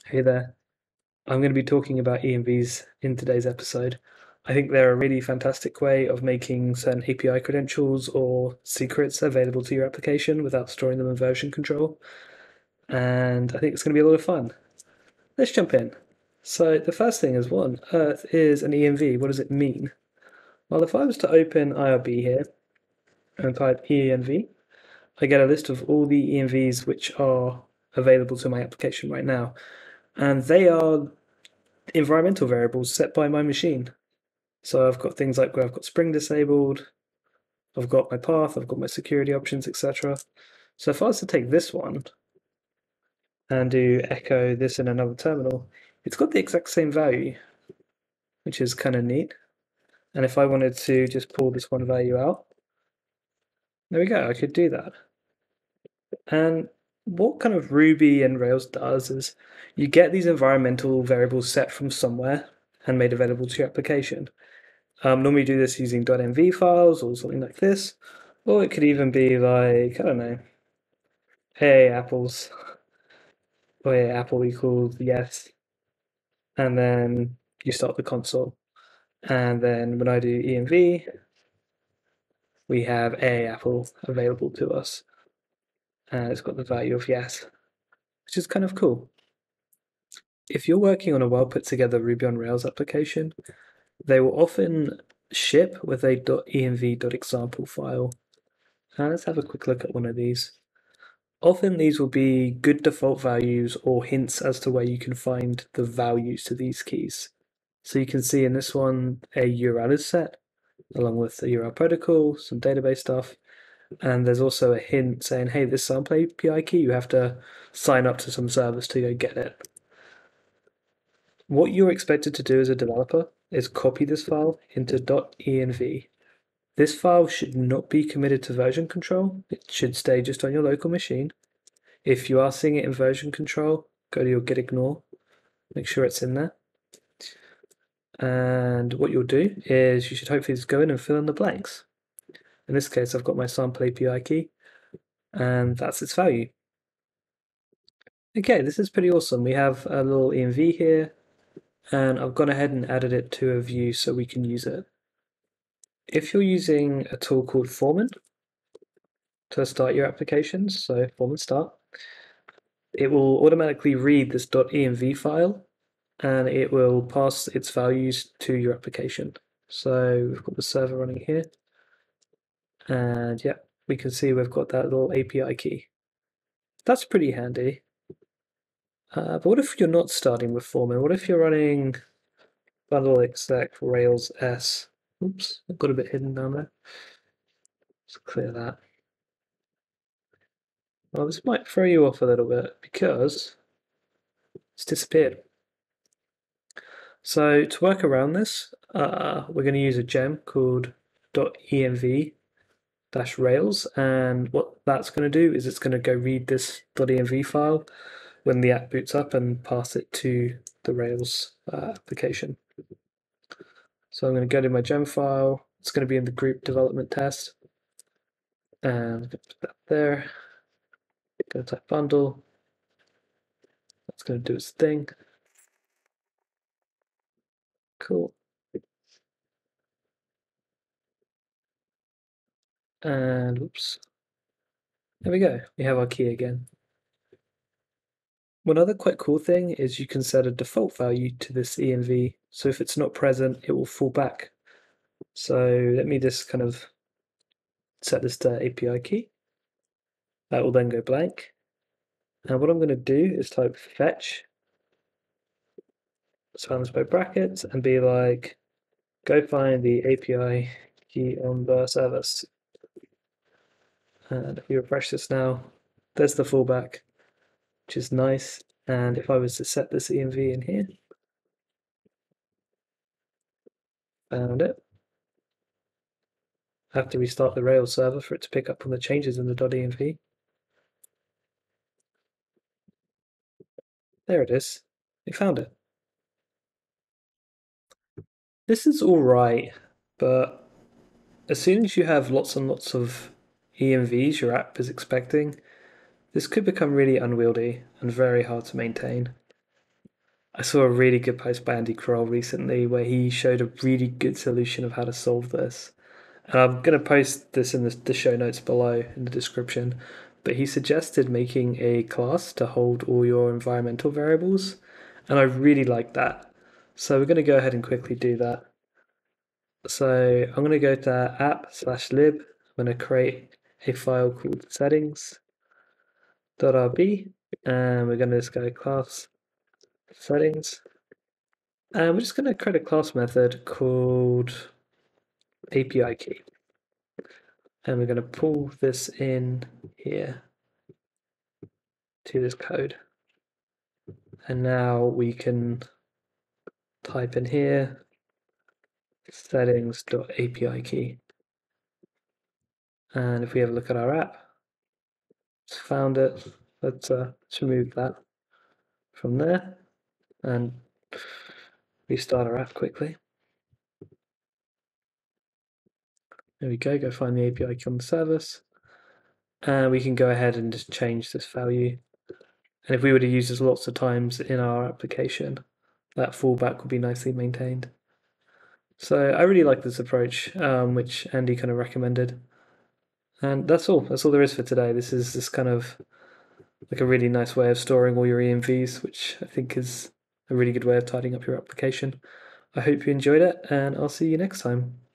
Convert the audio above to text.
Hey there. I'm going to be talking about ENVs in today's episode. I think they're a really fantastic way of making certain API credentials or secrets available to your application without storing them in version control. And I think it's going to be a lot of fun. Let's jump in. So the first thing is, what on earth is an ENV? What does it mean? Well, if I was to open IRB here and type ENV, I get a list of all the ENVs which are available to my application right now. And they are environmental variables set by my machine. So I've got things like where I've got Spring disabled, I've got my path, I've got my security options, etc. So if I was to take this one and do echo this in another terminal, it's got the exact same value, which is kind of neat. And if I wanted to just pull this one value out, there we go, I could do that. And what kind of Ruby and Rails does is you get these environmental variables set from somewhere and made available to your application. Normally do this using .env files or something like this, or it could even be like, I don't know, hey apples, or hey apple equals yes, and then you start the console. And then when I do env, we have a apple available to us, and it's got the value of yes, which is kind of cool. If you're working on a well put together Ruby on Rails application, they will often ship with a .env.example file. And let's have a quick look at one of these. Often these will be good default values or hints as to where you can find the values to these keys. So you can see in this one a URL is set, along with the URL protocol, some database stuff, and there's also a hint saying, hey, this sample API key, you have to sign up to some service to go get it. What you're expected to do as a developer is copy this file into .env. This file should not be committed to version control. It should stay just on your local machine. If you are seeing it in version control, go to your git ignore, make sure it's in there. And what you'll do is you should hopefully just go in and fill in the blanks. In this case, I've got my sample API key, and that's its value. Okay, this is pretty awesome. We have a little ENV here, and I've gone ahead and added it to a view so we can use it. If you're using a tool called Foreman to start your applications, so Foreman start, it will automatically read this .env file and it will pass its values to your application. So we've got the server running here, and yeah, we can see we've got that little API key. That's pretty handy. But what if you're not starting with Foreman? What if you're running bundle exec rails s? Oops, I've got a bit hidden down there. Let's clear that. Well, this might throw you off a little bit because it's disappeared. So to work around this, we're going to use a gem called .env -rails, and what that's going to do is it's going to go read this .env file when the app boots up and pass it to the Rails application. So I'm going to go to my gem file. It's going to be in the group development test, and I'm going to put that there. Going to type bundle. That's going to do its thing. Cool. And oops. There we go. We have our key again. One other quite cool thing is you can set a default value to this ENV. So if it's not present, it will fall back. So let me just kind of set this to API key. That will then go blank. And what I'm going to do is type fetch, surround this by brackets, and be like, go find the API key on the service. And if we refresh this now, there's the fallback, which is nice. And if I was to set this ENV in here, found it. I have to restart the Rails server for it to pick up on the changes in the .env. There it is. We found it. This is all right, but as soon as you have lots and lots of ENVs your app is expecting, this could become really unwieldy and very hard to maintain. I saw a really good post by Andy Kroll recently where he showed a really good solution of how to solve this. And I'm going to post this in the show notes below in the description. But he suggested making a class to hold all your environmental variables. And I really like that. So we're going to go ahead and quickly do that. So I'm going to go to app/lib. I'm going to create a file called settings.rb. And we're going to just go class settings. And we're just going to create a class method called API key. And we're going to pull this in here to this code. And now we can type in here settings.api key. And if we have a look at our app, it's found it. Let's remove that from there and restart our app quickly. There we go find the API key on the service. And we can go ahead and just change this value. And if we were to use this lots of times in our application, that fallback would be nicely maintained. So I really like this approach, which Andy kind of recommended. And that's all. That's all there is for today. This is this kind of like a really nice way of storing all your ENVs, which I think is a really good way of tidying up your application. I hope you enjoyed it, and I'll see you next time.